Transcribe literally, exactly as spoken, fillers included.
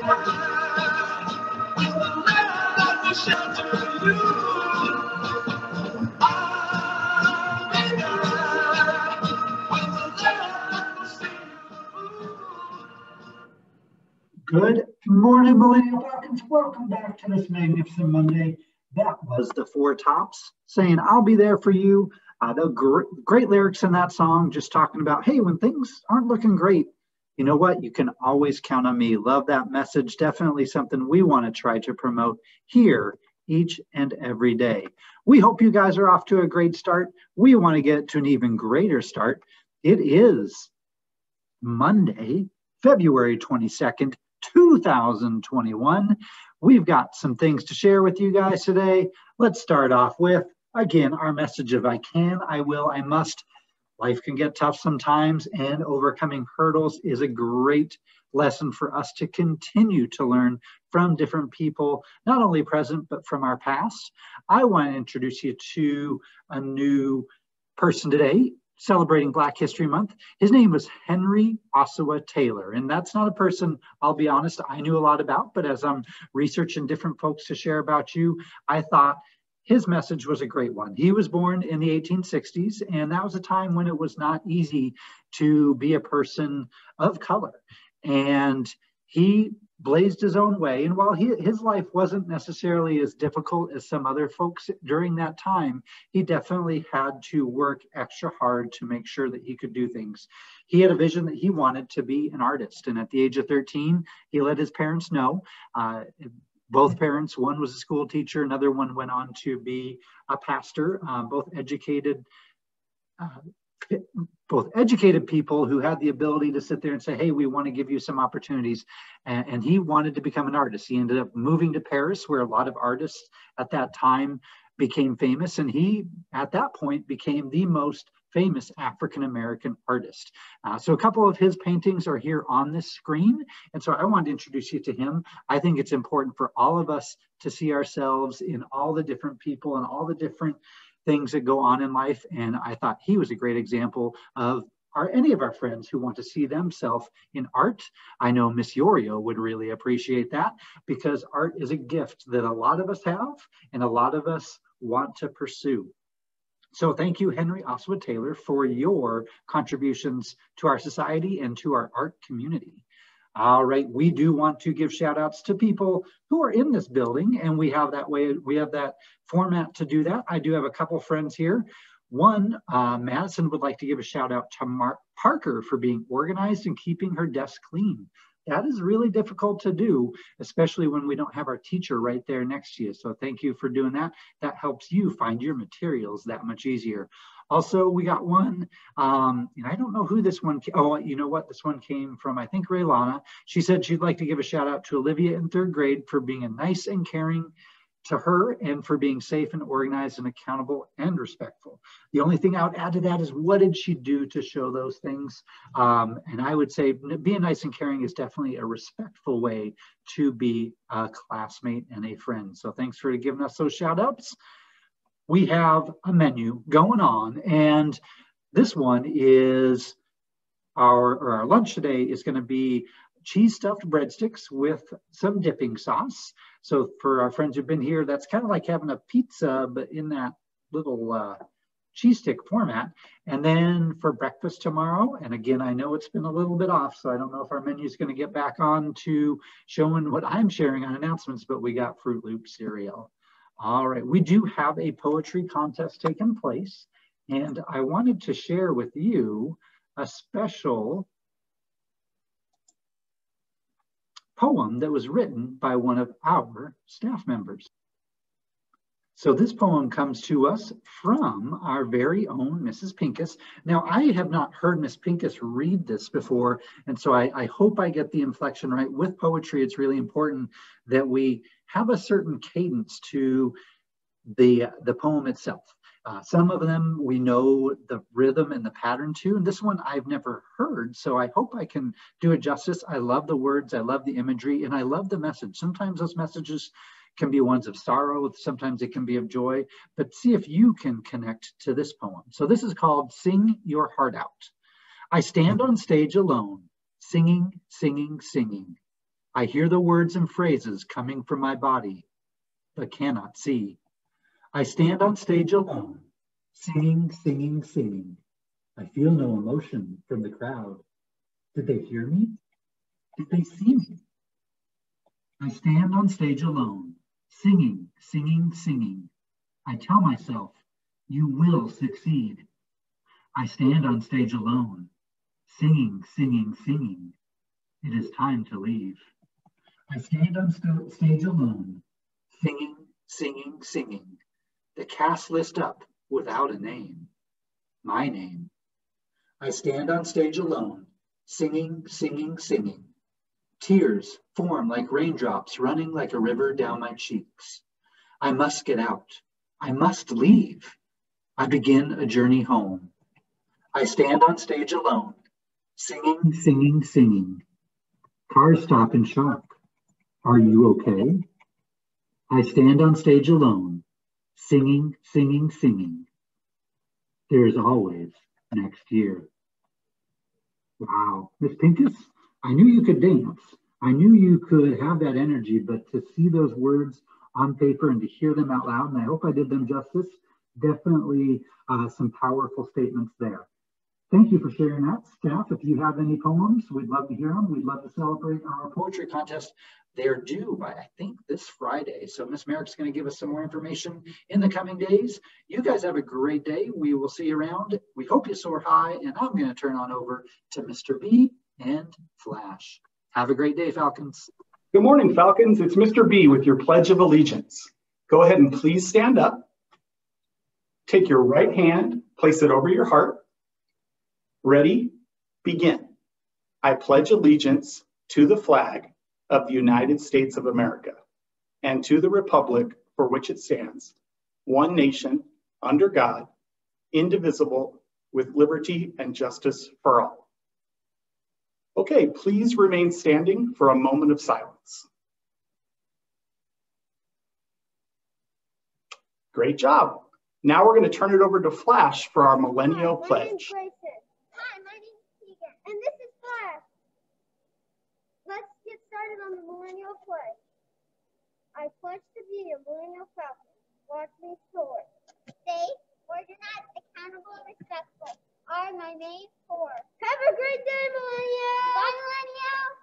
Good morning, Millennial Falcons. Welcome back to this magnificent Monday. That was the Four Tops saying, I'll be there for you. Uh, the gr- great lyrics in that song, just talking about, hey, when things aren't looking great, you know what? You can always count on me. Love that message. Definitely something we want to try to promote here each and every day. We hope you guys are off to a great start. We want to get to an even greater start. It is Monday, February twenty-second, two thousand twenty-one. We've got some things to share with you guys today. Let's start off with, again, our message of I can, I will, I must. Life can get tough sometimes, and overcoming hurdles is a great lesson for us to continue to learn from different people, not only present, but from our past. I want to introduce you to a new person today, celebrating Black History Month. His name was Henry Ossawa Taylor, and that's not a person, I'll be honest, I knew a lot about, but as I'm researching different folks to share about you, I thought his message was a great one. He was born in the eighteen sixties, and that was a time when it was not easy to be a person of color. And he blazed his own way. And while he, his life wasn't necessarily as difficult as some other folks during that time, he definitely had to work extra hard to make sure that he could do things. He had a vision that he wanted to be an artist. And at the age of thirteen, he let his parents know. Uh, both parents, one was a school teacher, another one went on to be a pastor, uh, both educated uh, both educated people who had the ability to sit there and say, hey, we want to give you some opportunities. And, and he wanted to become an artist. He ended up moving to Paris, where a lot of artists at that time became famous. And he, at that point, became the most famous African-American artist. Uh, so a couple of his paintings are here on this screen. And so I wanted to introduce you to him. I think it's important for all of us to see ourselves in all the different people and all the different things that go on in life. And I thought he was a great example of are any of our friends who want to see themselves in art. I know Miss Yorio would really appreciate that, because art is a gift that a lot of us have and a lot of us want to pursue. So thank you, Henry Ossawa Taylor, for your contributions to our society and to our art community. All right, we do want to give shout outs to people who are in this building, and we have that way, we have that format to do that. I do have a couple friends here. One, uh, Madison would like to give a shout out to Mark Parker for being organized and keeping her desk clean. That is really difficult to do, especially when we don't have our teacher right there next to you. So thank you for doing that. That helps you find your materials that much easier. Also, we got one, um, and I don't know who this one, oh, you know what? This one came from, I think, Raylana. She said she'd like to give a shout out to Olivia in third grade for being a nice and caring to her and for being safe and organized and accountable and respectful. The only thing I would add to that is, what did she do to show those things? Um, and I would say being nice and caring is definitely a respectful way to be a classmate and a friend. So thanks for giving us those shout outs. We have a menu going on, and this one is our, or our lunch today is going to be cheese stuffed breadsticks with some dipping sauce. So for our friends who've been here, that's kind of like having a pizza, but in that little uh, cheese stick format. And then for breakfast tomorrow, and again, I know it's been a little bit off, so I don't know if our menu is going to get back on to showing what I'm sharing on announcements, but we got Fruit Loop cereal. All right, we do have a poetry contest taking place, and I wanted to share with you a special poem that was written by one of our staff members. So this poem comes to us from our very own Missus Pincus. Now, I have not heard Miss Pincus read this before, and so I, I hope I get the inflection right. With poetry, it's really important that we have a certain cadence to the, the poem itself. Uh, some of them we know the rhythm and the pattern to, and this one I've never heard, so I hope I can do it justice. I love the words, I love the imagery, and I love the message. Sometimes those messages can be ones of sorrow, sometimes it can be of joy, but see if you can connect to this poem. So this is called Sing Your Heart Out. I stand on stage alone, singing, singing, singing. I hear the words and phrases coming from my body, but cannot see. I stand on stage alone, singing, singing, singing. I feel no emotion from the crowd. Did they hear me? Did they see me? I stand on stage alone, singing, singing, singing. I tell myself, you will succeed. I stand on stage alone, singing, singing, singing. It is time to leave. I stand on st- stage alone, singing, singing, singing. The cast list up without a name, my name. I stand on stage alone, singing, singing, singing. Tears form like raindrops running like a river down my cheeks. I must get out. I must leave. I begin a journey home. I stand on stage alone, singing, singing, singing. Cars stop in shock. Are you okay? I stand on stage alone, singing, singing, singing. There is always next year. Wow, Miss Pincus, I knew you could dance. I knew you could have that energy, but to see those words on paper and to hear them out loud, and I hope I did them justice, definitely uh, some powerful statements there. Thank you for sharing that. Staff, if you have any poems, we'd love to hear them. We'd love to celebrate our poetry contest. They're due by, I think, this Friday. So Miss Merrick's going to give us some more information in the coming days. You guys have a great day. We will see you around. We hope you soar high. And I'm going to turn on over to Mister B and Flash. Have a great day, Falcons. Good morning, Falcons. It's Mister B with your Pledge of Allegiance. Go ahead and please stand up. Take your right hand, place it over your heart. Ready? Begin. I pledge allegiance to the flag of the United States of America and to the republic for which it stands, one nation, under God, indivisible, with liberty and justice for all. Okay, please remain standing for a moment of silence. Great job. Now we're going to turn it over to Flash for our Millennial Hi, Pledge. My name's Grayson. Hi, my name's Tegan. And this is Flash. Let's get started on the Millennial Pledge. I pledge to be a Millennial Falcon. Watch me soar. Safe, organized, accountable, and respectful are my main four. Have a great day, Millennial! Bye, Millennial!